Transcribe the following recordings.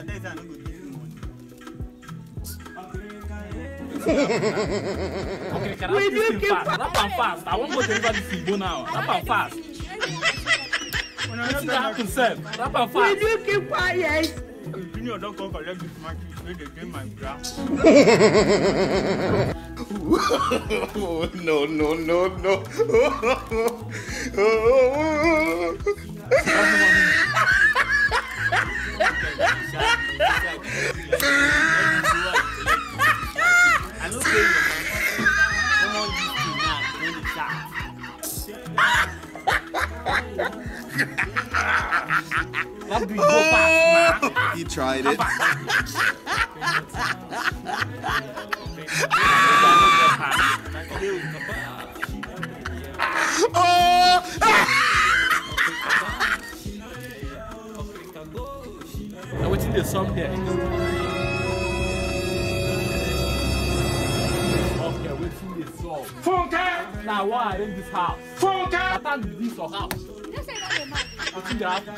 Okay, can I keep fast? Rap and fast. I won't go to anybody igboo now. Rap and fast. What's that happen, sir? Rap and fast. Will you keep quiet? Junior don't come collect this match. They gain my bra. No. I don't pay your money. Come on, you do not. Don't be shy. Let's do it go fast, man. He tried it. Now what's in the song here? Okay, what's in the song? Funke! Now why are in this house? Funke! I can't do this or house. What's in the house?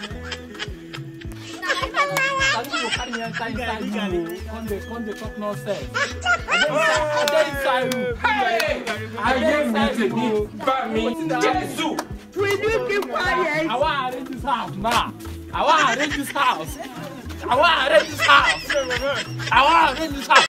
I think you carry me inside you. Come the talk nonsense. I dey inside you. Hey! I dey inside you. Jesus! Will you keep quiet? I want to arrange this house now. I want to arrange this house.